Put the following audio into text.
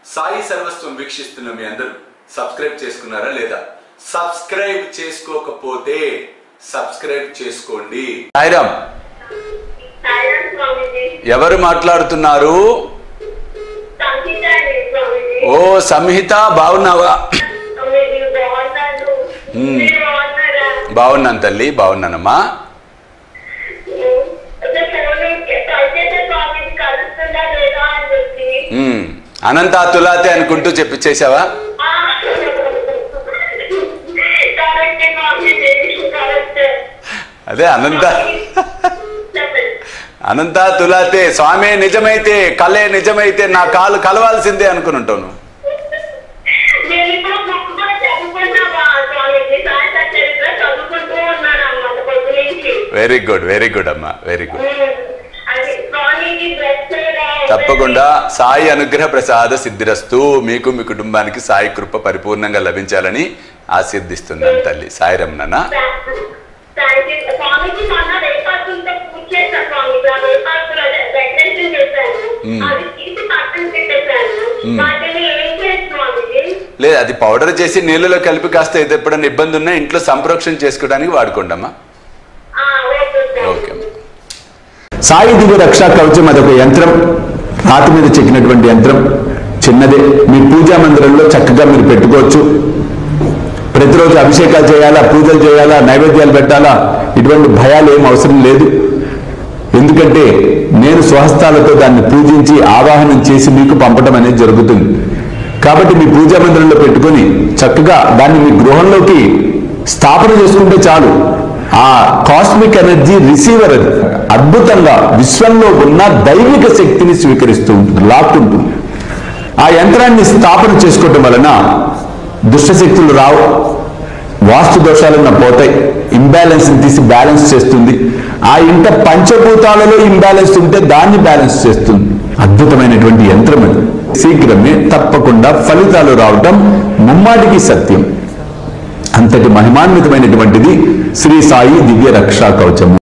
సాయి సర్వస్వం వీక్షిస్తున్న మీ అందరూ సబ్స్క్రైబ్ చేసుకున్నారా లేదా? సబ్స్క్రైబ్ చేసుకోకపోతే సబ్స్క్రైబ్ చేసుకోండి. సాయిరామ్, ఎవరు మాట్లాడుతున్నారు? ఓ సంహిత, బాగున్నావా? బాగున్నాను తల్లి, బాగున్నానమ్మా. అనంత తులాతే అనుకుంటూ చెప్పిచ్చేసావా? అదే అనంత తులాతే, స్వామి నిజమైతే కలే నిజమైతే నా కాలు కలవాల్సిందే అనుకుని ఉంటాను. వెరీ గుడ్, వెరీ గుడ్ అమ్మా, వెరీ గుడ్. తప్పకుండా సాయి అనుగ్రహ ప్రసాద సిద్ధిరస్తు. మీకు మీ కుటుంబానికి సాయి కృప పరిపూర్ణంగా లభించాలని ఆశీర్దిస్తున్నాను తల్లి. సాయి రమణ. లేదు, అది పౌడర్ చేసి నీళ్ళలో కలిపి కాస్త ఇది ఎప్పుడైనా ఇబ్బంది ఉన్నా ఇంట్లో సంప్రోక్షణ చేసుకోవడానికి వాడుకోండి అమ్మా. ఓకే. సాయి దివ్య రక్షా కవచం అదొక యంత్రం, రాతి మీద చెక్కినటువంటి యంత్రం, చిన్నదే. మీ పూజా మందిరంలో చక్కగా మీరు పెట్టుకోవచ్చు. ప్రతిరోజు అభిషేకాలు చేయాలా, పూజలు చేయాలా, నైవేద్యాలు పెట్టాలా, ఇటువంటి భయాలు ఏం అవసరం లేదు. ఎందుకంటే నేను స్వహస్తాలతో దాన్ని పూజించి ఆవాహనం చేసి మీకు పంపడం అనేది జరుగుతుంది. కాబట్టి మీ పూజా మందిరంలో పెట్టుకొని చక్కగా దాన్ని మీ గృహంలోకి స్థాపన చేసుకుంటే చాలు. ఆ కాస్మిక్ ఎనర్జీ రిసీవర్ అది అద్భుతంగా విశ్వంలో ఉన్న దైవిక శక్తిని స్వీకరిస్తూ ఉంటుంది, లాక్కుంటుంది. ఆ యంత్రాన్ని స్థాపన చేసుకోవటం వలన దుష్టశక్తులు రావు, వాస్తు దోషాలన్న పోతాయి, ఇంబ్యాలెన్స్ని తీసి బ్యాలెన్స్ చేస్తుంది. ఆ ఇంట పంచభూతాలలో ఇంబ్యాలెన్స్ ఉంటే దాన్ని బ్యాలెన్స్ చేస్తుంది. అద్భుతమైనటువంటి యంత్రం అది. శీఘ్రమే తప్పకుండా ఫలితాలు రావటం ముమ్మాటికి సత్యం. అంతటి మహిమాన్వితమైనటువంటిది శ్రీ సాయి దివ్య రక్షా కవచము.